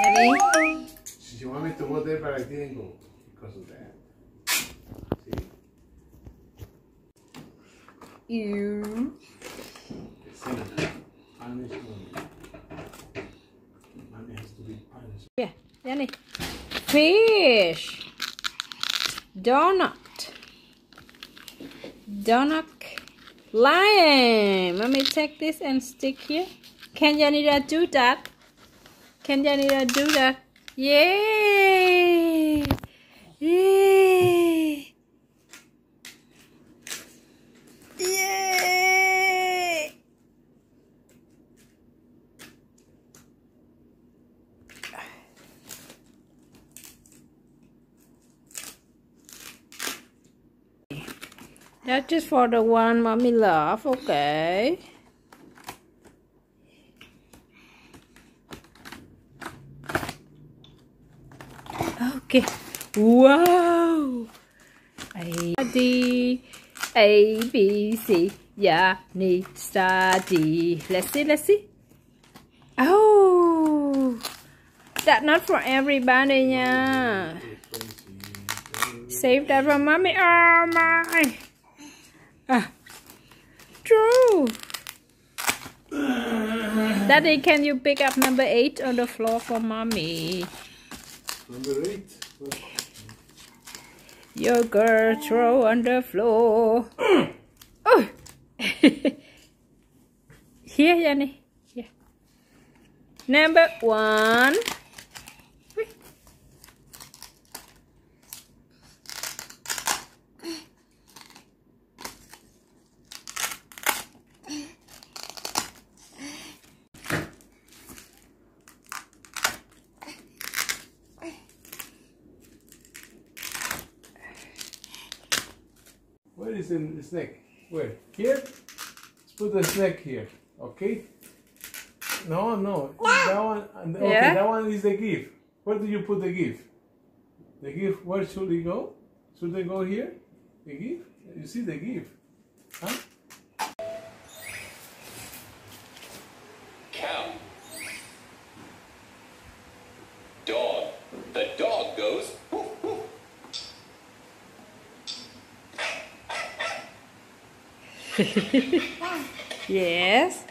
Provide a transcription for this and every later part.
Ready? She wanted me to go there, but I didn't go because of that. See? You. Mommy has to be punished. Yeah, Jenny. Fish. Donut. Donut. Lion. Let me take this and stick here. Can Janita do that? Can Janita do that? Yay! Yay! Yay! That's just for the one mommy love, okay? Okay. Wow! A, B, C. Yeah, need study. Let's see, let's see. Oh! That's not for everybody, yeah. Save that for mommy. Oh my! True. Daddy, can you pick up number 8 on the floor for mommy? Number 8. Your girl throw on the floor. Oh. Here, Yanni. Here. Number 1. Where is the snake? Where? Here? Let's put the snake here. Okay? No, no. That one. Okay, yeah? That one is the gift. Where do you put the gift? The gift, where should it go? Should it go here? The gift? You see the gift? Huh? Cow. Dog. The dog goes. Woof, woof. Yes.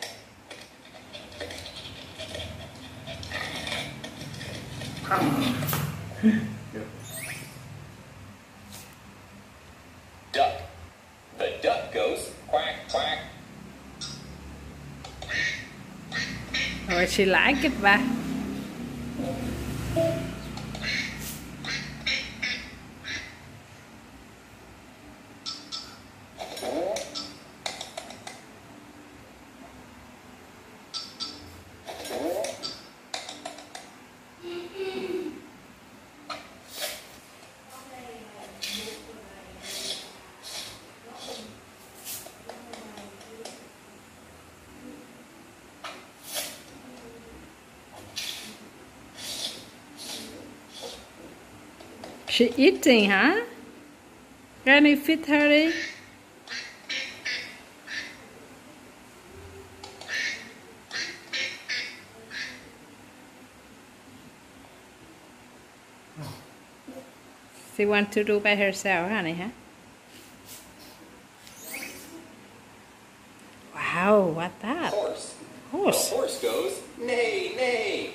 Duck. The duck goes quack, quack. Oh, she like it, ba? She eating, huh? Can you feed her? She want to do by herself, honey, huh? Wow, what that? Horse. Horse. The horse goes neigh, neigh.